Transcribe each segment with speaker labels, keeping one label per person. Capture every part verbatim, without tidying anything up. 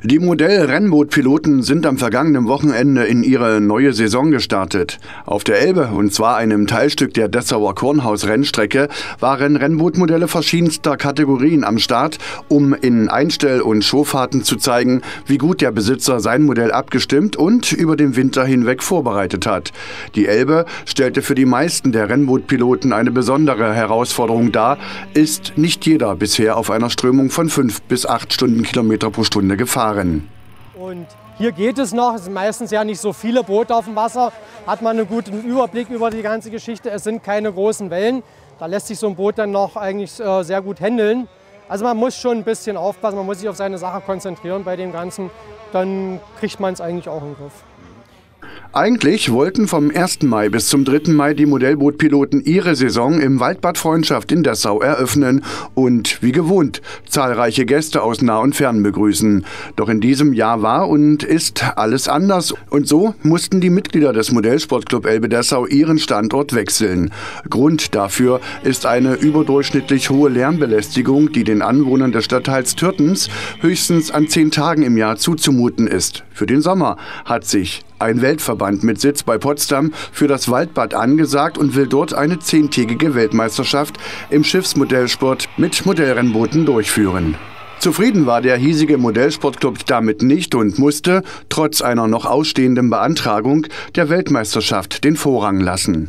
Speaker 1: Die Modell-Rennbootpiloten sind am vergangenen Wochenende in ihre neue Saison gestartet. Auf der Elbe, und zwar einem Teilstück der Dessauer Kornhaus-Rennstrecke, waren Rennbootmodelle verschiedenster Kategorien am Start, um in Einstell- und Showfahrten zu zeigen, wie gut der Besitzer sein Modell abgestimmt und über den Winter hinweg vorbereitet hat. Die Elbe stellte für die meisten der Rennbootpiloten eine besondere Herausforderung dar, ist nicht jeder bisher auf einer Strömung von fünf bis acht Stundenkilometer pro Stunde gefahren.
Speaker 2: Und hier geht es noch, es sind meistens ja nicht so viele Boote auf dem Wasser, hat man einen guten Überblick über die ganze Geschichte. Es sind keine großen Wellen, da lässt sich so ein Boot dann noch eigentlich äh, sehr gut handeln. Also man muss schon ein bisschen aufpassen, man muss sich auf seine Sache konzentrieren bei dem Ganzen, dann kriegt man es eigentlich auch im Griff.
Speaker 1: Eigentlich wollten vom ersten Mai bis zum dritten Mai die Modellbootpiloten ihre Saison im Waldbad Freundschaft in Dessau eröffnen und wie gewohnt zahlreiche Gäste aus nah und fern begrüßen. Doch in diesem Jahr war und ist alles anders und so mussten die Mitglieder des Modellsportclub Elbe-Dessau ihren Standort wechseln. Grund dafür ist eine überdurchschnittlich hohe Lärmbelästigung, die den Anwohnern des Stadtteils Türtens höchstens an zehn Tagen im Jahr zuzumuten ist. Für den Sommer hat sich ein Weltverband mit Sitz bei Potsdam für das Waldbad angesagt und will dort eine zehntägige Weltmeisterschaft im Schiffsmodellsport mit Modellrennbooten durchführen. Zufrieden war der hiesige Modellsportclub damit nicht und musste, trotz einer noch ausstehenden Beantragung, der Weltmeisterschaft den Vorrang lassen.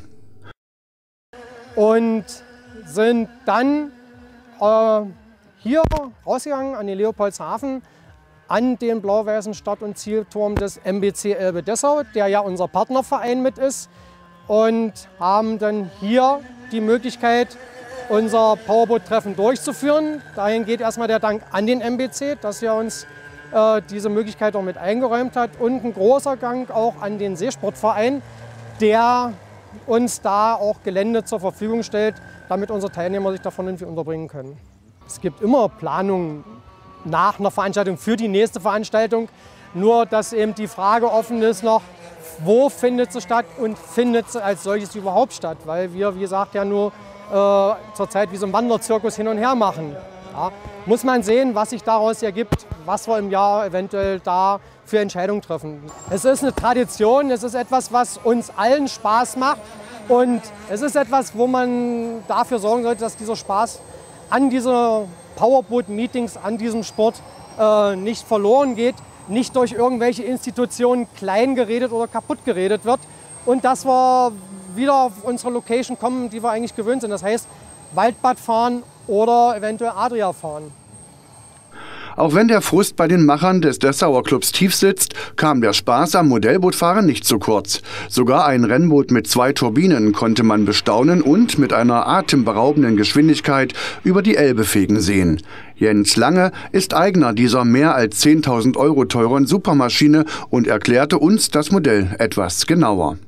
Speaker 2: Und sind dann äh, hier rausgegangen an den Leopoldshafen, an den blau-weißen Start- und Zielturm des M B C Elbe-Dessau, der ja unser Partnerverein mit ist, und haben dann hier die Möglichkeit, unser Powerboot-Treffen durchzuführen. Dahin geht erstmal der Dank an den M B C, dass er uns äh, diese Möglichkeit auch mit eingeräumt hat, und ein großer Dank auch an den Seesportverein, der uns da auch Gelände zur Verfügung stellt, damit unsere Teilnehmer sich da vernünftig unterbringen können. Es gibt immer Planungen nach einer Veranstaltung für die nächste Veranstaltung. Nur, dass eben die Frage offen ist noch, wo findet sie statt und findet sie als solches überhaupt statt? Weil wir, wie gesagt, ja nur äh, zurzeit wie so ein Wanderzirkus hin und her machen. Ja, muss man sehen, was sich daraus ergibt, was wir im Jahr eventuell da für Entscheidungen treffen. Es ist eine Tradition, es ist etwas, was uns allen Spaß macht, und es ist etwas, wo man dafür sorgen sollte, dass dieser Spaß an dieser Powerboat-Meetings, an diesem Sport äh, nicht verloren geht, nicht durch irgendwelche Institutionen klein geredet oder kaputt geredet wird, und dass wir wieder auf unsere Location kommen, die wir eigentlich gewöhnt sind. Das heißt, Waldbad fahren oder eventuell Adria fahren.
Speaker 1: Auch wenn der Frust bei den Machern des Dessauer Clubs tief sitzt, kam der Spaß am Modellbootfahren nicht zu kurz. Sogar ein Rennboot mit zwei Turbinen konnte man bestaunen und mit einer atemberaubenden Geschwindigkeit über die Elbe fegen sehen. Jens Lange ist Eigner dieser mehr als zehntausend Euro teuren Supermaschine und erklärte uns das Modell etwas genauer.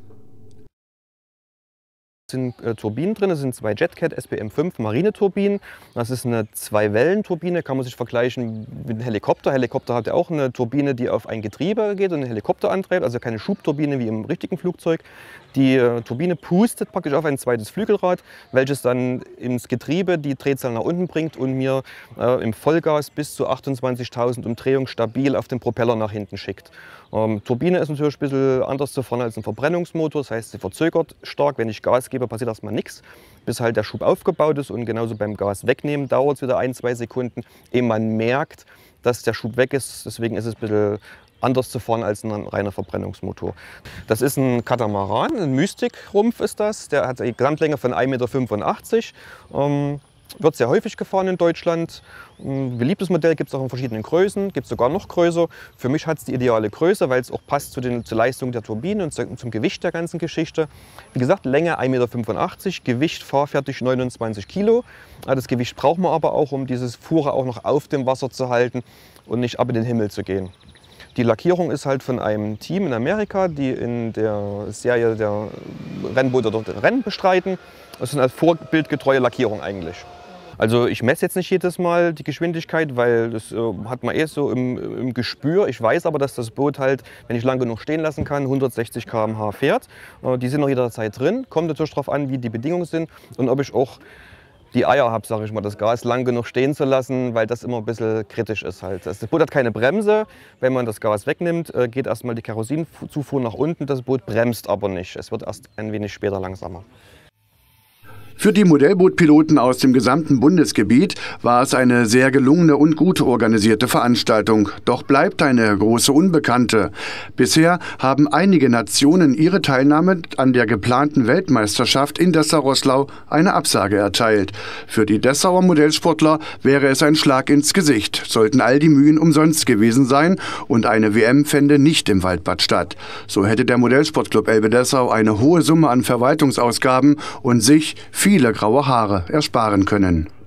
Speaker 3: Es sind äh, Turbinen drin, es sind zwei JetCat S B M fünf Marineturbinen. Das ist eine Zwei-Wellen-Turbine, kann man sich vergleichen mit einem Helikopter. Helikopter hat ja auch eine Turbine, die auf ein Getriebe geht und einen Helikopter antreibt, also keine Schubturbine wie im richtigen Flugzeug. Die äh, Turbine pustet praktisch auf ein zweites Flügelrad, welches dann ins Getriebe die Drehzahl nach unten bringt und mir äh, im Vollgas bis zu achtundzwanzigtausend Umdrehungen stabil auf den Propeller nach hinten schickt. Ähm, Turbine ist natürlich ein bisschen anders zu fahren als ein Verbrennungsmotor, das heißt, sie verzögert stark. Wenn ich Gas gebe, passiert erstmal nichts, bis halt der Schub aufgebaut ist, und genauso beim Gas wegnehmen dauert es wieder ein, zwei Sekunden, ehe man merkt, dass der Schub weg ist. Deswegen ist es ein bisschen anders zu fahren als ein reiner Verbrennungsmotor. Das ist ein Katamaran, ein Mystik-Rumpf ist das. Der hat eine Gesamtlänge von ein Meter fünfundachtzig. Ähm, wird sehr häufig gefahren in Deutschland. Ein beliebtes Modell gibt es auch in verschiedenen Größen, gibt es sogar noch größer. Für mich hat es die ideale Größe, weil es auch passt zu den, zur Leistung der Turbine und zu, zum Gewicht der ganzen Geschichte. Wie gesagt, Länge ein Meter fünfundachtzig, Gewicht fahrfertig neunundzwanzig Kilo. Das Gewicht braucht man aber auch, um dieses Fuhrer auch noch auf dem Wasser zu halten und nicht ab in den Himmel zu gehen. Die Lackierung ist halt von einem Team in Amerika, die in der Serie der Rennboote dort Rennen bestreiten. Das ist eine vorbildgetreue Lackierung eigentlich. Also ich messe jetzt nicht jedes Mal die Geschwindigkeit, weil das äh, hat man eh so im, im Gespür. Ich weiß aber, dass das Boot halt, wenn ich lang genug stehen lassen kann, hundertsechzig Kilometer pro Stunde fährt. Äh, die sind noch jederzeit drin. Kommt natürlich darauf an, wie die Bedingungen sind und ob ich auch die Eier habe, sage ich mal, das Gas lang genug stehen zu lassen, weil das immer ein bisschen kritisch ist. Halt. Das Boot hat keine Bremse. Wenn man das Gas wegnimmt, geht erstmal die Kerosinzufuhr nach unten. Das Boot bremst aber nicht. Es wird erst ein wenig später langsamer.
Speaker 1: Für die Modellbootpiloten aus dem gesamten Bundesgebiet war es eine sehr gelungene und gut organisierte Veranstaltung. Doch bleibt eine große Unbekannte. Bisher haben einige Nationen ihre Teilnahme an der geplanten Weltmeisterschaft in Dessau-Roßlau eine Absage erteilt. Für die Dessauer Modellsportler wäre es ein Schlag ins Gesicht, sollten all die Mühen umsonst gewesen sein und eine W M fände nicht im Waldbad statt. So hätte der Modellsportclub Elbe-Dessau eine hohe Summe an Verwaltungsausgaben und sich viele graue Haare ersparen können.